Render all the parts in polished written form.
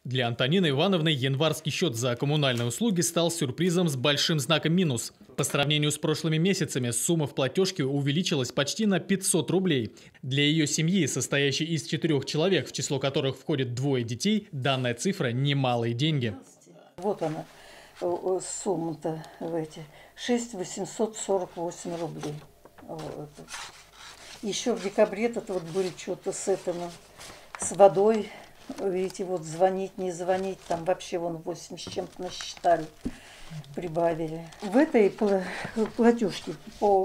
Для Антонины Ивановны январский счет за коммунальные услуги стал сюрпризом с большим знаком минус. По сравнению с прошлыми месяцами сумма в платежке увеличилась почти на 500 рублей. Для ее семьи, состоящей из 4 человек, в число которых входит 2 детей, данная цифра немалые деньги. Вот она, сумма-то в эти 6848 рублей. Вот. Еще в декабре вот были что-то с водой. Видите, вот звонить, не звонить, там вообще вон 8 с чем-то насчитали, прибавили. В этой платежке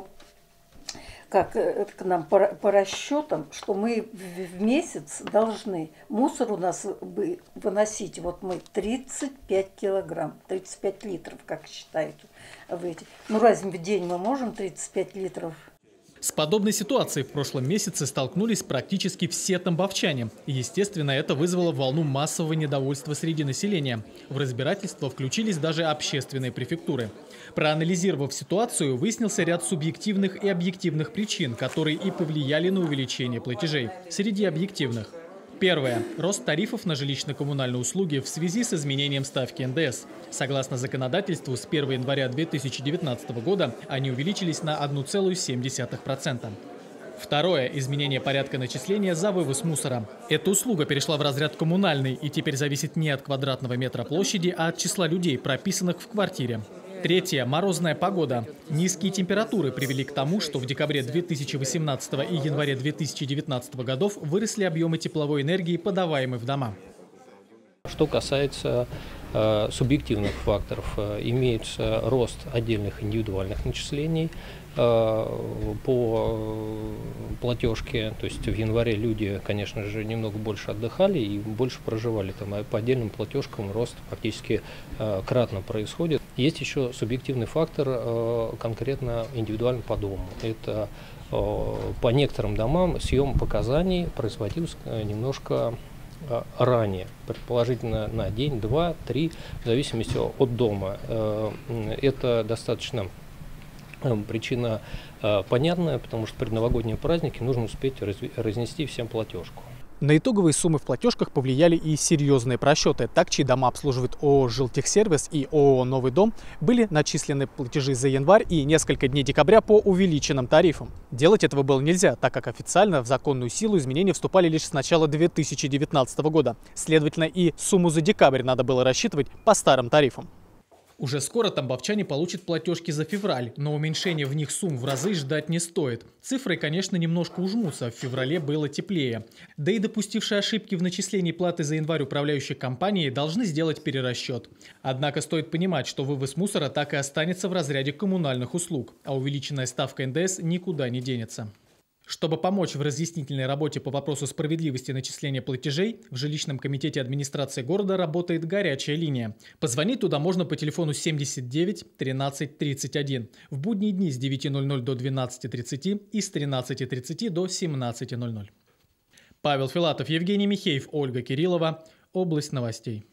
к нам по расчетам, что мы в месяц должны мусор у нас выносить, вот мы 35 килограмм, 35 литров, как считают в эти. Ну разве в день мы можем 35 литров? С подобной ситуацией в прошлом месяце столкнулись практически все тамбовчане. И, естественно, это вызвало волну массового недовольства среди населения. В разбирательство включились даже общественные префектуры. Проанализировав ситуацию, выяснился ряд субъективных и объективных причин, которые и повлияли на увеличение платежей. Среди объективных. Первое. Рост тарифов на жилищно-коммунальные услуги в связи с изменением ставки НДС. Согласно законодательству, с 1 января 2019 года они увеличились на 1,7%. Второе. Изменение порядка начисления за вывоз мусора. Эта услуга перешла в разряд коммунальный и теперь зависит не от квадратного метра площади, а от числа людей, прописанных в квартире. Третье. Морозная погода. Низкие температуры привели к тому, что в декабре 2018 и январе 2019 годов выросли объемы тепловой энергии, подаваемой в дома. Что касается субъективных факторов, имеется рост отдельных индивидуальных начислений по платежке. То есть в январе люди, конечно же, немного больше отдыхали и больше проживали. Там, а по отдельным платежкам рост фактически кратно происходит. Есть еще субъективный фактор, конкретно индивидуально по дому. Это по некоторым домам съем показаний производился немножко ранее, предположительно на день, 2, 3, в зависимости от дома. Это достаточно причина понятная, потому что при новогодние праздники нужно успеть разнести всем платежку. На итоговые суммы в платежках повлияли и серьезные просчеты. Так, чьи дома обслуживает ООО «Жилтехсервис» и ООО «Новый дом», были начислены платежи за январь и несколько дней декабря по увеличенным тарифам. Делать этого было нельзя, так как официально в законную силу изменения вступали лишь с начала 2019 года. Следовательно, и сумму за декабрь надо было рассчитывать по старым тарифам. Уже скоро тамбовчане получат платежки за февраль, но уменьшение в них сумм в разы ждать не стоит. Цифры, конечно, немножко ужмутся, в феврале было теплее. Да и допустившие ошибки в начислении платы за январь управляющие компании должны сделать перерасчет. Однако стоит понимать, что вывоз мусора так и останется в разряде коммунальных услуг, а увеличенная ставка НДС никуда не денется. Чтобы помочь в разъяснительной работе по вопросу справедливости начисления платежей, в жилищном комитете администрации города работает горячая линия. Позвонить туда можно по телефону 79 13 31 в будние дни с 9:00 до 12:30 и с 13:30 до 17:00. Павел Филатов, Евгений Михеев, Ольга Кириллова. Область новостей.